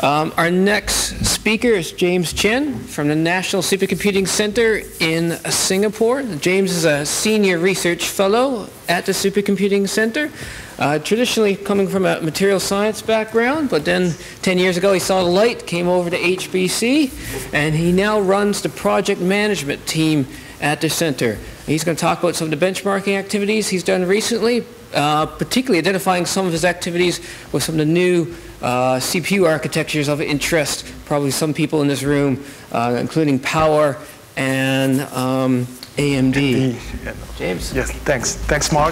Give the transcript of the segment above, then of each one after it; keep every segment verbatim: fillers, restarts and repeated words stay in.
Um, our next speaker is James Chen from the National Supercomputing Center in Singapore. James is a senior research fellow at the Supercomputing Center, uh, traditionally coming from a material science background, but then ten years ago he saw the light, came over to H B C, and he now runs the project management team at the center. He's going to talk about some of the benchmarking activities he's done recently, uh, particularly identifying some of his activities with some of the new uh, C P U architectures of interest, probably some people in this room, uh, including Power and um, A M D. James? Yes, thanks. Thanks, Mark.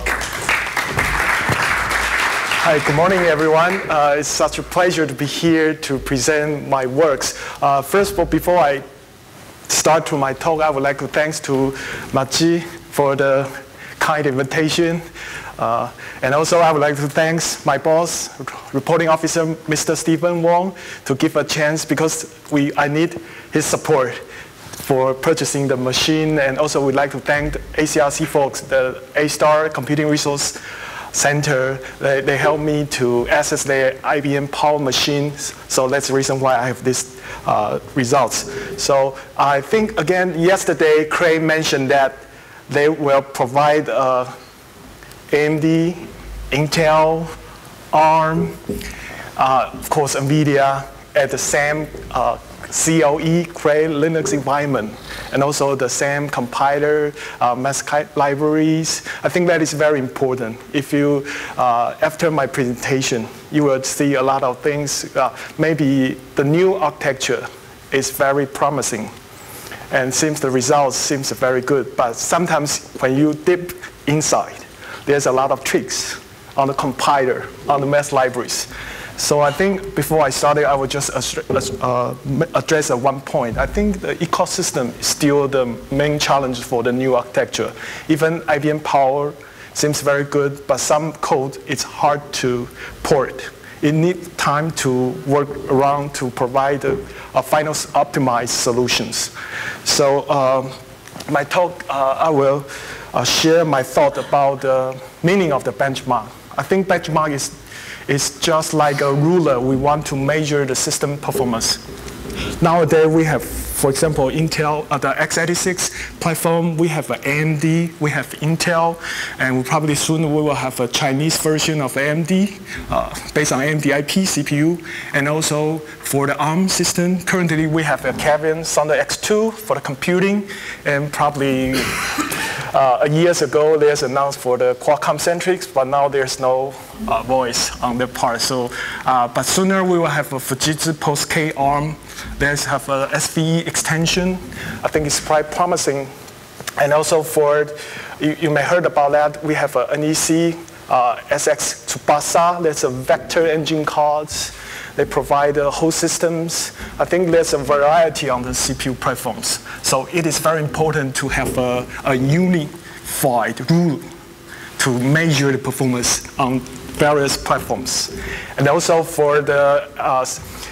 Hi, good morning, everyone. Uh, it's such a pleasure to be here to present my works. Uh, first of all, before I start to my talk, I would like to thank to Maji for the kind invitation. Uh, and also, I would like to thank my boss, reporting officer, Mister Stephen Wong, to give a chance because we I need his support for purchasing the machine. And also, we'd like to thank the A C R C folks, the A-Star Computing Resource Center. They, they helped me to access their I B M Power machines. So that's the reason why I have these uh, results. So I think, again, yesterday, Craig mentioned that they will provide uh, A M D, Intel, ARM, uh, of course, NVIDIA at the same uh, C L E, Cray Linux environment, and also the same compiler, uh, mask libraries. I think that is very important. If you, uh, after my presentation, you will see a lot of things. Uh, maybe the new architecture is very promising, and seems the results seems very good. But sometimes when you dip inside, there's a lot of tricks on the compiler, on the math libraries. So I think before I started, I would just uh, address at one point. I think the ecosystem is still the main challenge for the new architecture. Even I B M Power seems very good, but some code is hard to port. It needs time to work around to provide a, a final optimized solutions. So um, my talk, uh, I will uh, share my thought about the meaning of the benchmark. I think benchmark is It's just like a ruler. We want to measure the system performance. Nowadays, we have, for example, Intel, uh, the x eighty-six platform. We have A M D, we have Intel, and we probably soon we will have a Chinese version of A M D uh, based on A M D I P C P U. And also for the ARM system, currently we have a Cavium Thunder X two for the computing, and probably Uh, years ago, there's announced for the Qualcomm Centrics, but now there's no uh, voice on their part. So, uh, but sooner we will have a Fujitsu Post-K ARM. There's have a S V E extension. I think it's quite promising. And also for, you, you may heard about that, we have a N E C uh, S X Tsubasa. There's a vector engine cards. They provide uh, whole systems. I think there's a variety on the C P U platforms. So it is very important to have a, a unified rule to measure the performance on various platforms. And also for the uh,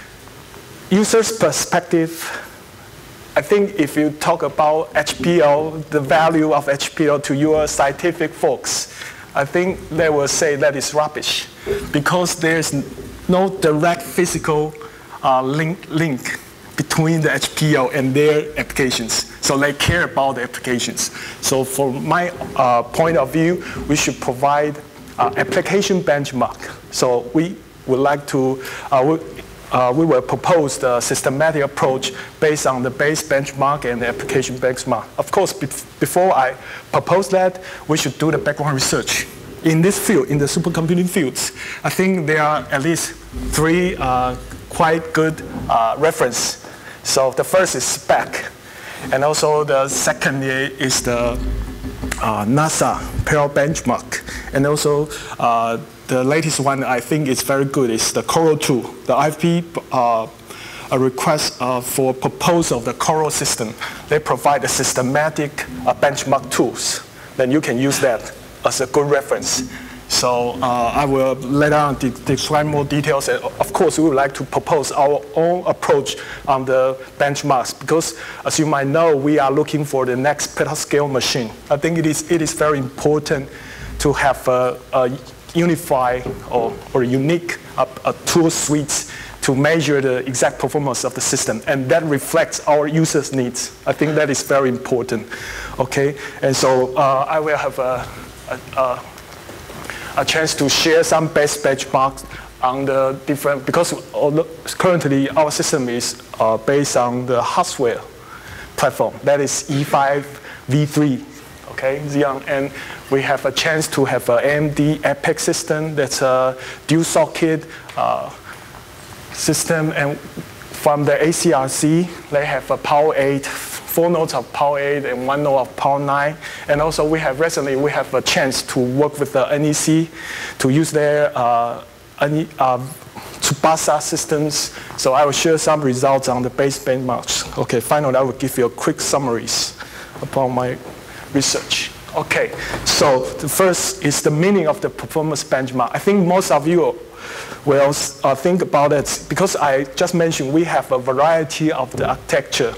user's perspective, I think if you talk about H P L, the value of H P L to your scientific folks, I think they will say that is rubbish because there's no direct physical uh, link, link between the H P L and their applications. So they care about the applications. So from my uh, point of view, we should provide uh, application benchmark. So we would like to, uh, we, uh, we will propose the systematic approach based on the base benchmark and the application benchmark. Of course, be before I propose that, we should do the background research. In this field, in the supercomputing fields, I think there are at least three uh, quite good uh, reference. So the first is SPEC, and also the second is the uh, NASA Parallel Benchmark, and also uh, the latest one I think is very good is the Coral two. The I P uh, a request uh, for proposal of the Coral system. They provide a systematic uh, benchmark tools. Then you can use that as a good reference. So uh, I will later on de describe more details. And of course, we would like to propose our own approach on the benchmarks because, as you might know, we are looking for the next petascale machine. I think it is, it is very important to have a, a unified or, or unique uh, uh, tool suites to measure the exact performance of the system, and that reflects our users' needs. I think that is very important. Okay, and so uh, I will have a, a, a, a chance to share some best benchmarks on the different, because currently our system is uh, based on the hardware platform, that is E five v three, okay, Xeon, and we have a chance to have an A M D EPYC system that's a dual socket uh, system, and from the A C R C, they have a Power eight, four nodes of Power eight and one node of Power nine. And also we have recently, we have a chance to work with the N E C to use their uh, uh, Tsubasa systems. So I will share some results on the base benchmarks. Okay, finally I will give you a quick summaries about my research. Okay, so the first is the meaning of the performance benchmark. I think most of you will uh, think about it, because I just mentioned we have a variety of the architecture.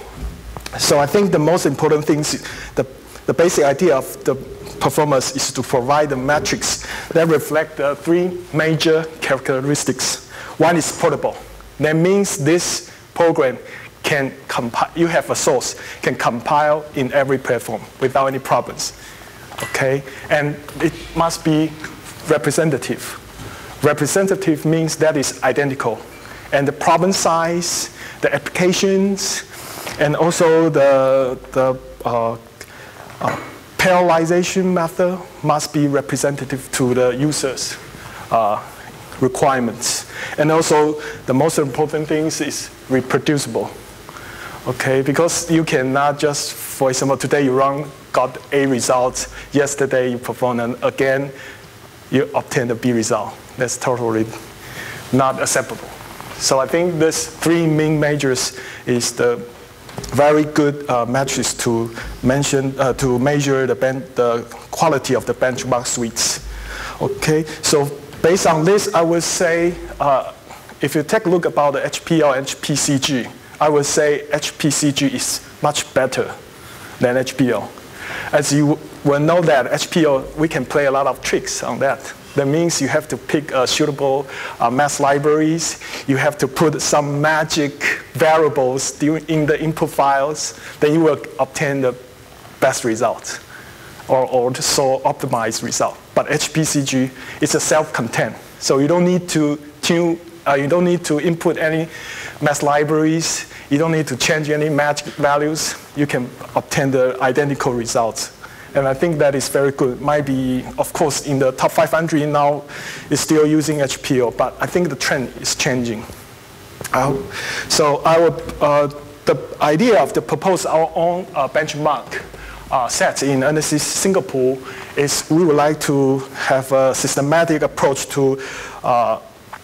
So I think the most important thing is the, the basic idea of the performance is to provide a matrix that reflect the three major characteristics. One is portable. That means this program can compile, you have a source, can compile in every platform without any problems. Okay, and it must be representative. Representative means that is identical. And the problem size, the applications, and also the, the uh, uh, parallelization method must be representative to the user's uh, requirements. And also, the most important thing is reproducible. Okay, because you cannot just, for example, today you run, got A results, yesterday you perform, and again, you obtain the B result. That's totally not acceptable. So I think this three main measures is the very good uh, metrics to mention uh, to measure the, ben the quality of the benchmark suites. Okay, so based on this, I would say uh, if you take a look about the H P L and H P C G, I would say H P C G is much better than H P L. As you will know that H P L, we can play a lot of tricks on that. That means you have to pick uh, suitable uh, math libraries. You have to put some magic variables in the input files. Then you will obtain the best result, or, or the so optimized result. But H P C G is a self-contained, so you don't need to tune. Uh, you don't need to input any math libraries. You don't need to change any magic values. You can obtain the identical results. And I think that is very good. Might be, of course, in the top five hundred now, is still using H P L, but I think the trend is changing. Uh, so I would, uh, the idea of the propose our own uh, benchmark uh, set in N S C Singapore is we would like to have a systematic approach to uh,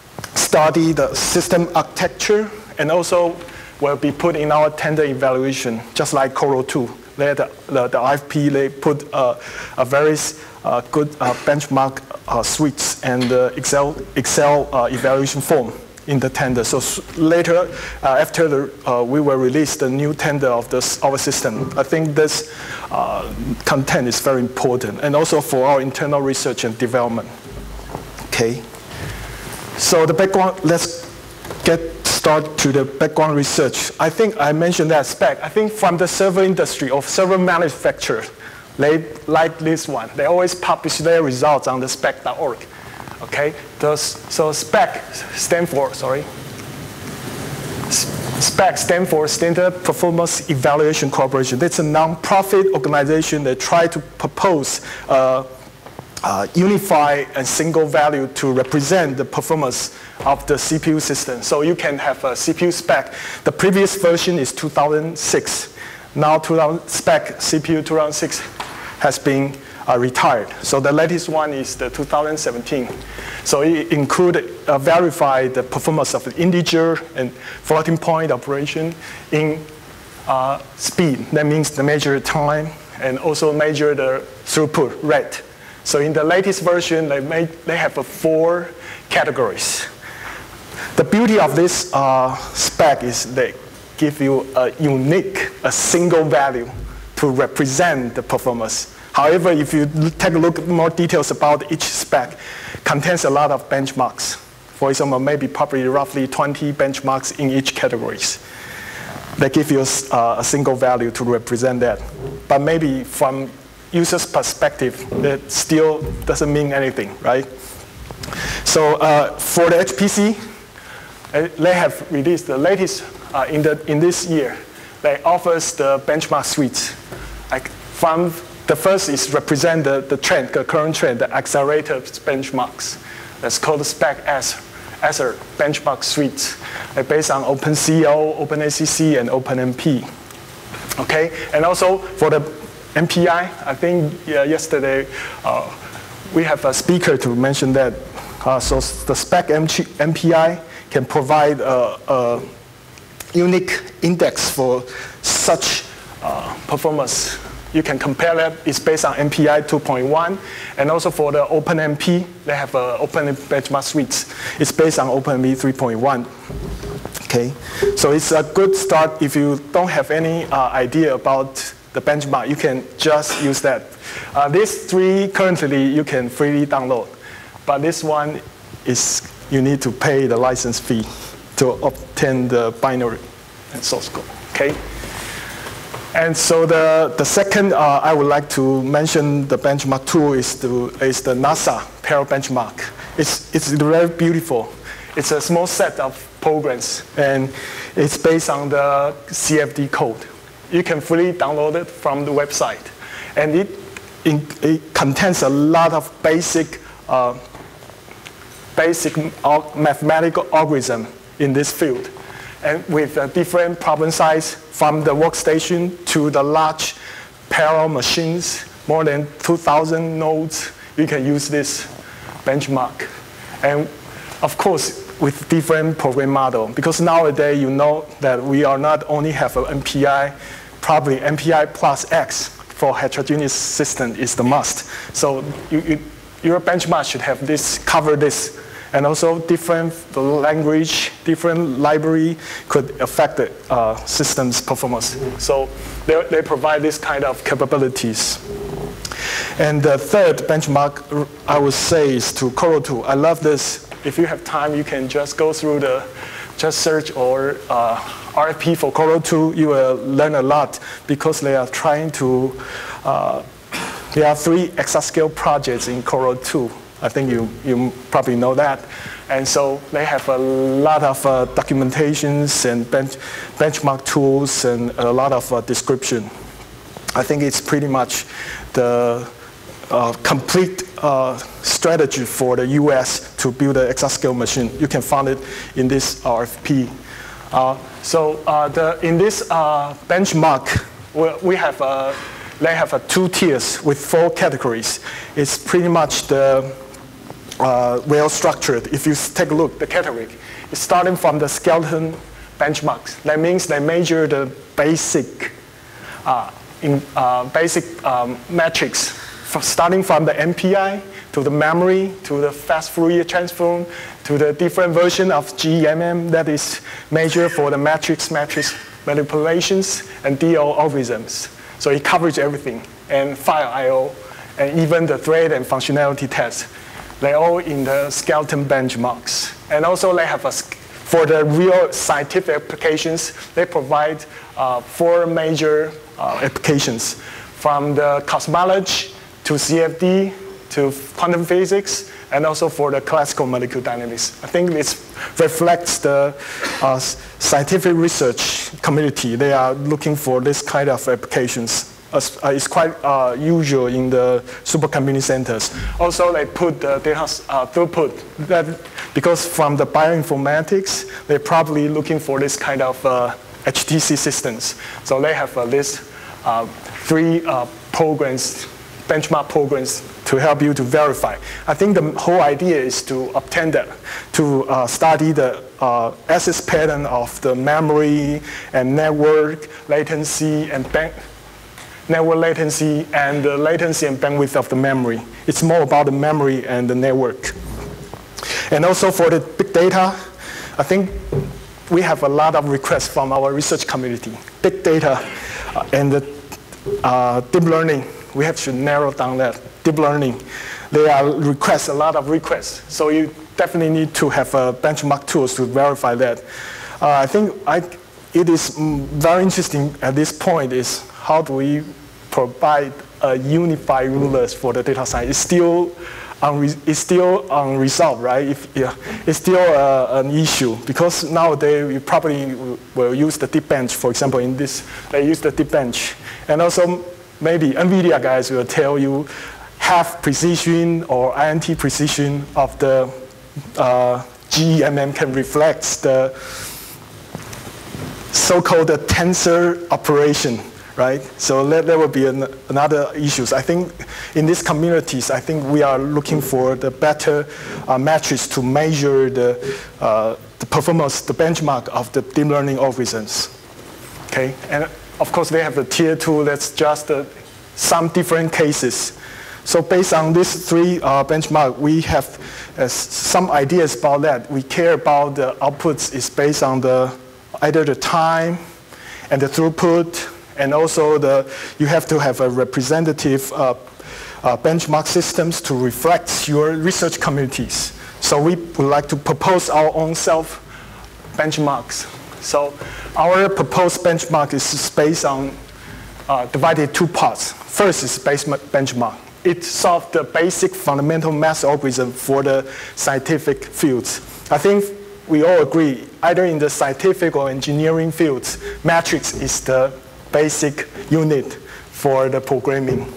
study the system architecture, and also will be put in our tender evaluation, just like Coro two. They, the, the, the I F P, they put uh, a very uh, good uh, benchmark uh, suites and uh, Excel, Excel uh, evaluation form in the tender. So later, uh, after the, uh, we will release the new tender of this, our system. I think this uh, content is very important, and also for our internal research and development. Okay. So the background, let's get start to the background research. I think I mentioned that spec. I think from the server industry or server manufacturer, they like this one. They always publish their results on the spec dot org. Okay, Those, so spec stand for, sorry. SPEC stand for Standard Performance Evaluation Corporation. That's a non-profit organization that try to propose uh, Uh, unify and single value to represent the performance of the C P U system. So you can have a C P U spec. The previous version is two thousand six. Now two thousand spec C P U two thousand six has been uh, retired. So the latest one is the two thousand seventeen. So it include uh, verify the performance of the integer and floating point operation in uh, speed. That means the measure time and also measure the throughput rate. So in the latest version, they, made, they have uh, four categories. The beauty of this uh, spec is they give you a unique, a single value to represent the performance. However, if you take a look at more details about each spec, contains a lot of benchmarks For example, maybe probably roughly twenty benchmarks in each categories. They give you uh, a single value to represent that. But maybe from user's perspective, that still doesn't mean anything, right? So uh, for the H P C, uh, they have released the latest uh, in, the, in this year. They offers the benchmark suites. Like from the first is represent the, the trend, the current trend, the accelerator benchmarks. That's called the SPEC Azure benchmark suite, uh, based on OpenCL, OpenACC, and OpenMP. Okay, and also for the M P I, I think yeah, yesterday uh, we have a speaker to mention that. Uh, so the SPEC M P I can provide a, a unique index for such uh, performance. You can compare that. It's based on M P I two point one. And also for the OpenMP, they have an Open benchmark suite. It's based on OpenMP three point one. Okay, so it's a good start. If you don't have any uh, idea about the benchmark, you can just use that. Uh, these three currently you can freely download. But this one is you need to pay the license fee to obtain the binary and source code. Okay. And so the, the second, uh, I would like to mention the benchmark tool is, to, is the NASA Parallel Benchmark. It's, it's very beautiful. It's a small set of programs, and it's based on the C F D code. You can freely download it from the website. And it, in, it contains a lot of basic, uh, basic mathematical algorithm in this field. And with a different problem size from the workstation to the large parallel machines, more than two thousand nodes, you can use this benchmark. And of course, with different program model, because nowadays you know that we are not only have an M P I, probably M P I plus X for heterogeneous system is the must. So you, you, your benchmark should have this, cover this. And also different language, different library could affect the uh, system's performance. So they, they provide this kind of capabilities. And the third benchmark I would say is to CoRoT. I love this. If you have time, you can just go through the, just search or uh, R F P for CoRoT. You will learn a lot because they are trying to, uh, there are three exascale projects in CoRoT. I think you, you probably know that. And so they have a lot of uh, documentations and bench, benchmark tools and a lot of uh, description. I think it's pretty much the uh, complete uh, strategy for the U S to build an exascale machine. You can find it in this R F P. Uh, so uh, the, in this uh, benchmark, we, we have a, they have a two tiers with four categories. It's pretty much the Uh, well structured. If you take a look, the category is starting from the skeleton benchmarks. That means they measure the basic, uh, in, uh, basic um, metrics, from starting from the M P I to the memory to the fast Fourier transform to the different version of G M M that is measured for the matrix matrix manipulations and D O algorithms. So it covers everything, and file I O, and even the thread and functionality tests. They're all in the skeleton benchmarks. And also they have a, for the real scientific applications, they provide uh, four major uh, applications, from the cosmology to C F D to quantum physics, and also for the classical molecular dynamics. I think this reflects the uh, scientific research community. They are looking for this kind of applications. Uh, it's quite uh, usual in the supercomputing centers. Also, they put the data uh, throughput. That, because from the bioinformatics, they're probably looking for this kind of uh, H T C systems. So they have uh, this uh, three uh, programs, benchmark programs, to help you to verify. I think the whole idea is to obtain that, to uh, study the uh, access pattern of the memory and network latency and bank. network latency and the latency and bandwidth of the memory. It's more about the memory and the network. And also for the big data, I think we have a lot of requests from our research community. Big data uh, and the uh, deep learning, we have to narrow down that. Deep learning, they are requests, a lot of requests. So you definitely need to have uh, benchmark tools to verify that. Uh, I think I, it is very interesting at this point is how do we provide a unified rulers for the data science? It's still, it's still unresolved, right? If, yeah, it's still uh, an issue because nowadays you probably will use the deep bench. For example, in this, they use the deep bench. And also maybe NVIDIA guys will tell you half precision or I N T precision of the uh, G E M M can reflect the so-called tensor operation, right? So that, that would be an, another issue. I think in these communities, I think we are looking for the better uh, metrics to measure the, uh, the performance, the benchmark of the deep learning algorithms, okay? And of course, they have the tier two, that's just uh, some different cases. So based on these three uh, benchmarks, we have uh, some ideas about that. We care about the outputs is based on the either the time and the throughput, and also the you have to have a representative uh, uh, benchmark systems to reflect your research communities. So we would like to propose our own self benchmarks. So our proposed benchmark is based on uh, divided two parts. First is base benchmark. It solves the basic fundamental math algorithm for the scientific fields. I think we all agree, either in the scientific or engineering fields, matrix is the basic unit for the programming.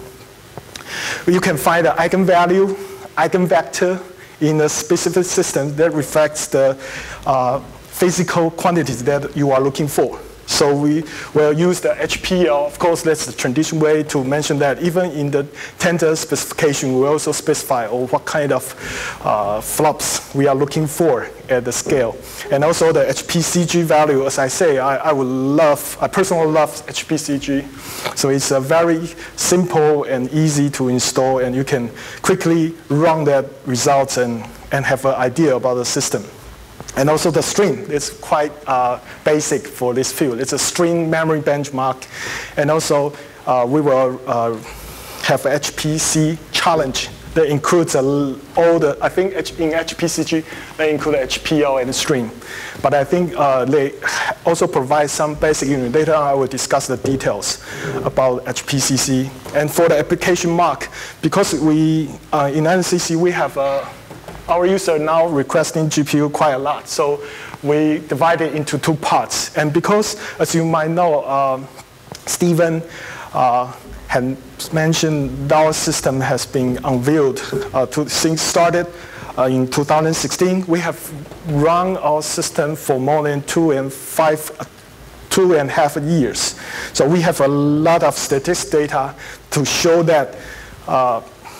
You can find the eigenvalue, eigenvector in a specific system that reflects the uh, physical quantities that you are looking for. So we will use the H P L. Of course, that's the traditional way to mention that. Even in the tensor specification, we also specify oh, what kind of uh, flops we are looking for at the scale. And also the H P C G value, as I say, I, I would love, I personally love H P C G. So it's a very simple and easy to install, and you can quickly run that results and, and have an idea about the system. And also the string is quite uh, basic for this field. It's a string memory benchmark. And also uh, we will uh, have H P C challenge that includes a, all the, I think in H P C G, they include H P L and string. But I think uh, they also provide some basic unit. Later on I will discuss the details about H P C C. And for the application mark, because we, uh, in N C C we have a, our users now requesting G P U quite a lot, so we divide it into two parts. And because, as you might know, um, Stephen uh, had mentioned our system has been unveiled uh, to, since started uh, in two thousand sixteen. We have run our system for more than two and five, two and a half years. So we have a lot of statistics data to show that uh,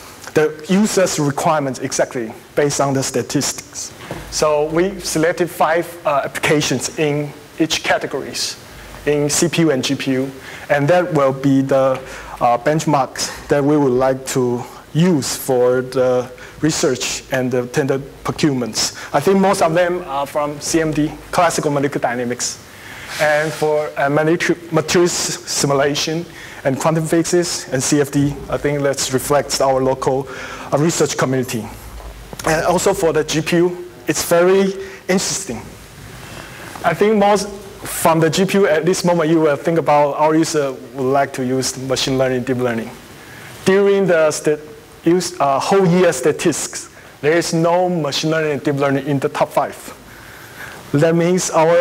the user's requirements exactly based on the statistics. So we selected five uh, applications in each categories, in C P U and G P U, and that will be the uh, benchmarks that we would like to use for the research and the tender procurements. I think most of them are from C M D, classical molecular dynamics. And for uh, materials simulation and quantum physics and C F D, I think that reflects our local uh, research community. And also for the G P U, it's very interesting. I think most from the G P U at this moment, you will think about our user would like to use machine learning, deep learning. During the stat use, uh, whole year statistics, there is no machine learning and deep learning in the top five. That means our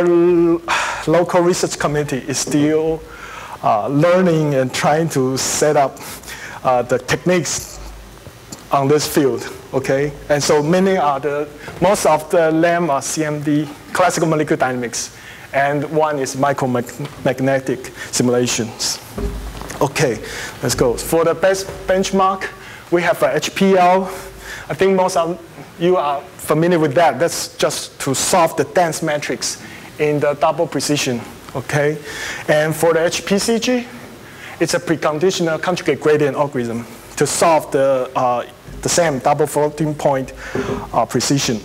local research community is still uh, learning and trying to set up uh, the techniques on this field, okay? And so many are the, most of the them are C M D, classical molecular dynamics, and one is micromagnetic simulations. Okay, let's go. For the best benchmark, we have a H P L. I think most of you are familiar with that. That's just to solve the dense matrix in the double precision, okay? And for the H P C G, it's a preconditional conjugate gradient algorithm to solve the, uh, the same double floating point uh, precision.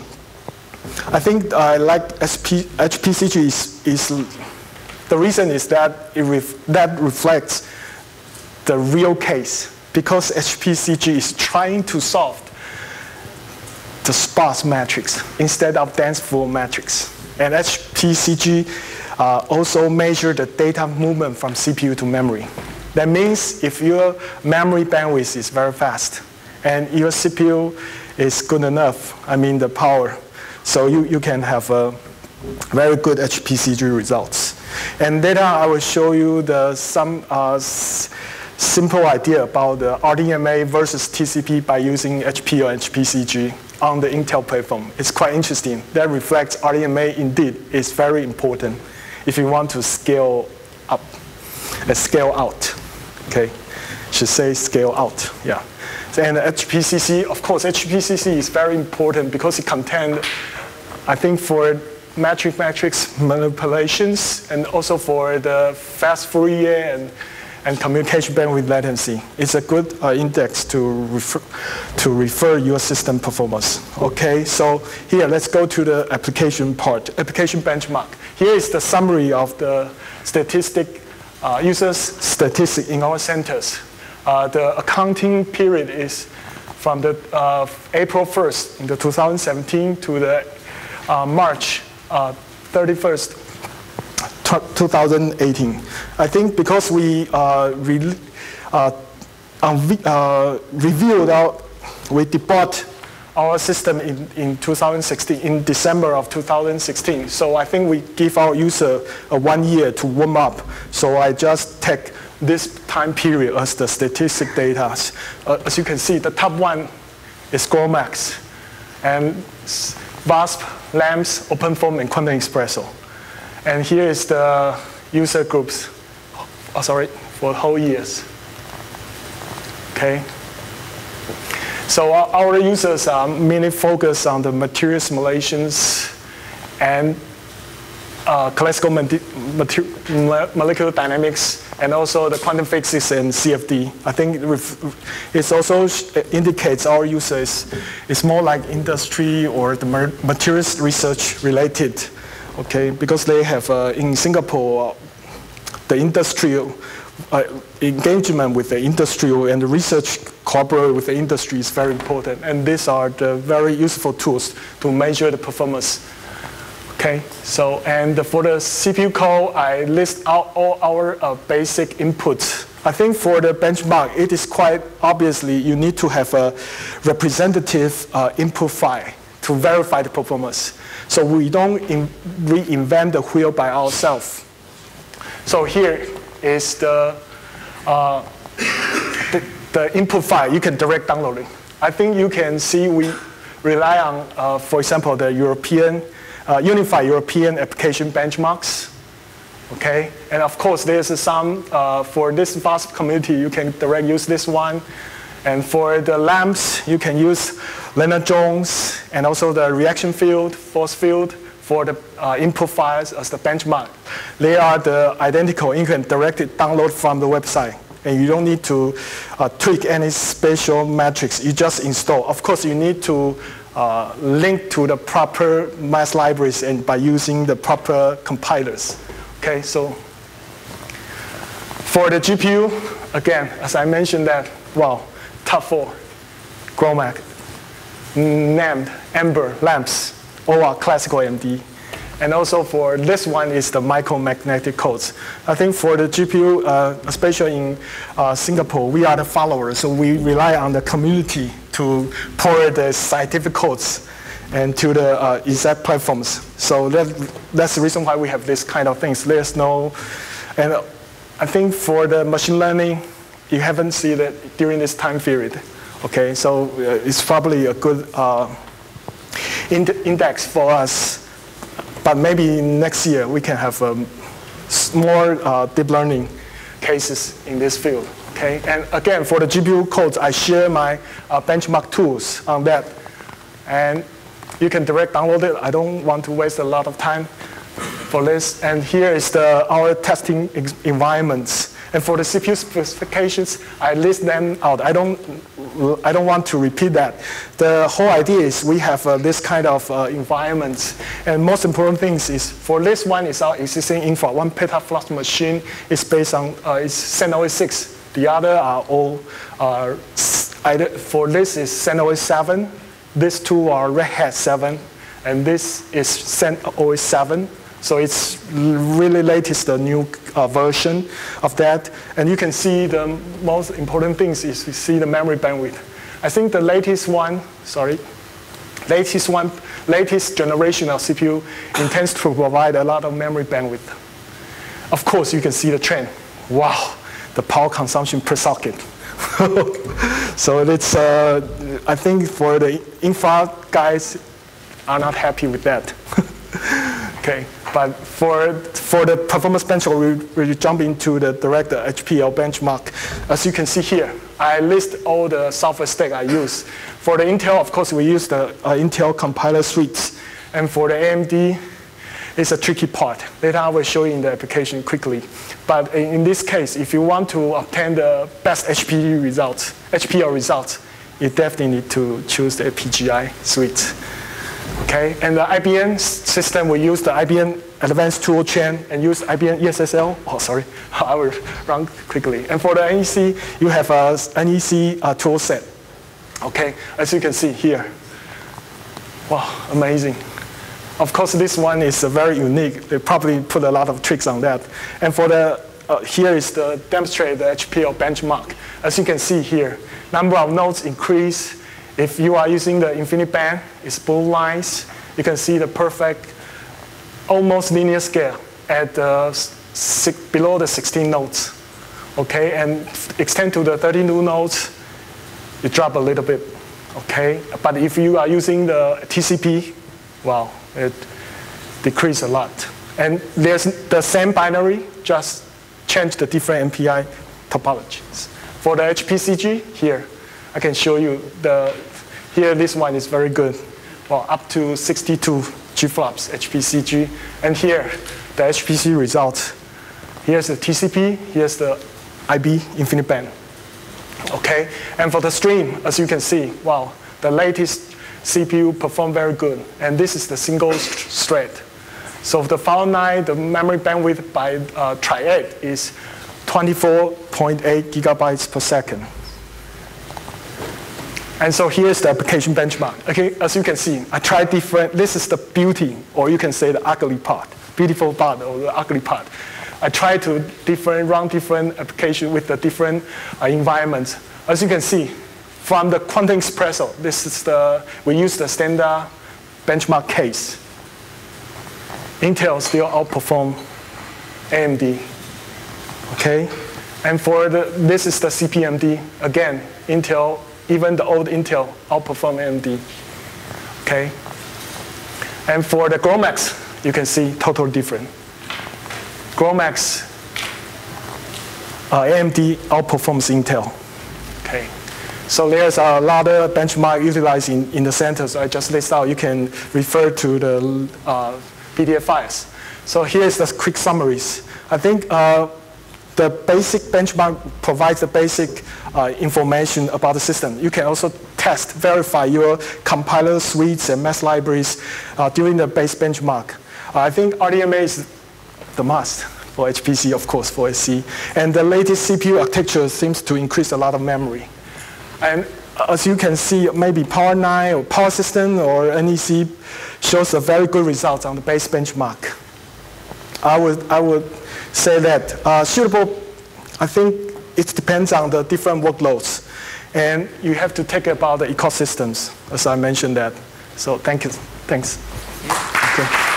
I think I uh, like H P C G is, is, the reason is that it ref, that reflects the real case, because H P C G is trying to solve the sparse matrix instead of dense full matrix. And H P C G uh, also measure the data movement from C P U to memory. That means if your memory bandwidth is very fast and your C P U is good enough, I mean the power, so you, you can have a very good H P C G results. And later I will show you the, some uh, s simple idea about the R D M A versus T C P by using H P or H P C G on the Intel platform. It's quite interesting. That reflects R D M A indeed is very important if you want to scale up, uh, scale out. Okay, should say scale out. Yeah. And H P C C, of course, H P C C is very important because it contains, I think, for metric matrix manipulations and also for the fast Fourier and and communication bandwidth latency. It's a good uh, index to refer, to refer your system performance. Okay, so here, let's go to the application part, application benchmark. Here is the summary of the statistic, uh, users statistic in our centers. Uh, the accounting period is from the uh, April first in the two thousand seventeen to the uh, March uh, thirty-first, two thousand eighteen. I think because we uh, re uh, uh, reviewed our, we debut our system in, in two thousand sixteen, in December of two thousand sixteen. So I think we give our user a one year to warm up. So I just take this time period as the statistic data. Uh, as you can see, the top one is GROMACS, and VASP, LAMMPS, OpenFOAM, and Quantum Espresso. And here is the user groups, oh, sorry, for whole years. Okay. So our, our users are mainly focused on the material simulations and uh, classical molecular dynamics, and also the quantum physics and C F D. I think it also indicates our users is more like industry or the materials research related. Okay, because they have uh, in Singapore, uh, the industrial uh, engagement with the industrial and the research cooperate with the industry is very important. And these are the very useful tools to measure the performance. Okay, so and for the C P U code, I list out all our uh, basic inputs. I think for the benchmark, it is quite obviously you need to have a representative uh, input file to verify the performance. So we don't in, reinvent the wheel by ourselves. So here is the, uh, the, the input file. You can direct download it. I think you can see we rely on, uh, for example, the European, uh, Unified European Application Benchmarks. Okay, and of course there's some, uh, for this VASP community, you can direct use this one. And for the LAMPS, you can use Lennard-Jones and also the reaction field, force field for the uh, input files as the benchmark. They are the identical. You can directly download from the website. And you don't need to uh, tweak any special metrics. You just install. Of course, you need to uh, link to the proper math libraries and by using the proper compilers. Okay, so for the G P U, again, as I mentioned that, wow, top four, GROMAC, NAND, Ember, LAMPS, all are classical A M D. And also for this one is the micromagnetic codes. I think for the G P U, uh, especially in uh, Singapore, we are the followers, so we rely on the community to pour the scientific codes and to the uh, exact platforms. So that, that's the reason why we have this kind of things. There's no, and I think for the machine learning, you haven't seen it during this time period. Okay, so uh, it's probably a good uh, ind index for us. But maybe next year we can have um, more uh, deep learning cases in this field. Okay, and again for the G P U codes, I share my uh, benchmark tools on that, and you can direct download it. I don't want to waste a lot of time for this. And here is the our testing environments. And for the C P U specifications, I list them out. I don't, I don't want to repeat that. The whole idea is we have uh, this kind of uh, environments. And most important things is, for this one is our existing infra. One petaflop machine is based on, uh, is CentOS six. The other are all, uh, either for this is CentOS seven, These two are Red Hat seven, and this is CentOS seven. So it's really latest, the new uh, version of that. And you can see the most important things is you see the memory bandwidth. I think the latest one, sorry, latest one, latest generation of C P U intends to provide a lot of memory bandwidth. Of course, you can see the trend. Wow, the power consumption per socket. So it's, uh, I think for the infra guys are not happy with that. Okay, but for, for the performance benchmark, we, we jump into the direct H P L benchmark. As you can see here, I list all the software stack I use. For the Intel, of course, we use the uh, Intel compiler suites. And for the A M D, it's a tricky part. Later I will show you in the application quickly. But in this case, if you want to obtain the best H P L results, H P L results, you definitely need to choose the P G I suite. Okay, and the I B M system, we use the I B M Advanced Tool Chain and use I B M E S S L. Oh, sorry, I will run quickly. And for the N E C, you have a N E C uh, tool set. Okay, as you can see here. Wow, amazing. Of course, this one is uh, very unique. They probably put a lot of tricks on that. And for the, uh, here is the demonstrate the H P L benchmark. As you can see here, number of nodes increase. If you are using the InfiniBand, it's blue lines. You can see the perfect, almost linear scale at uh, six, below the sixteen nodes. Okay, and extend to the thirty-two nodes, it drop a little bit. Okay, but if you are using the T C P, wow, it decreased a lot. And there's the same binary, just change the different M P I topologies. For the H P C G, here, I can show you the, here this one is very good. Well, up to sixty-two G flops, H P C G. And here, the H P C results. Here's the T C P, here's the I B InfiniBand. Okay, and for the stream, as you can see, wow, the latest C P U performed very good. And this is the single thread. So the file nine, the memory bandwidth by uh, Triad is twenty-four point eight gigabytes per second. And so here's the application benchmark. Okay, as you can see, I tried different, this is the beauty, or you can say the ugly part, beautiful part or the ugly part. I tried to different, run different applications with the different uh, environments. As you can see, from the Quantum Espresso, this is the, we use the standard benchmark case. Intel still outperform A M D. Okay, and for the, this is the C P M D. Again, Intel, even the old Intel outperform A M D. Okay, and for the GROMACS, you can see totally different. GROMACS, uh, A M D outperforms Intel. Okay, so there's a lot of benchmark utilized in, in the center. So I just list out. You can refer to the uh, P D F files. So here's the quick summaries. I think uh, the basic benchmark provides the basic uh, information about the system. You can also test, verify your compiler suites and math libraries uh, during the base benchmark. Uh, I think R D M A is the must for H P C, of course, for S C. And the latest C P U architecture seems to increase a lot of memory. And as you can see, maybe Power nine or Power System or N E C shows a very good result on the base benchmark. I would, I would say that uh, suitable, I think it depends on the different workloads. And you have to take about the ecosystems, as I mentioned that. So thank you. Thanks. Okay.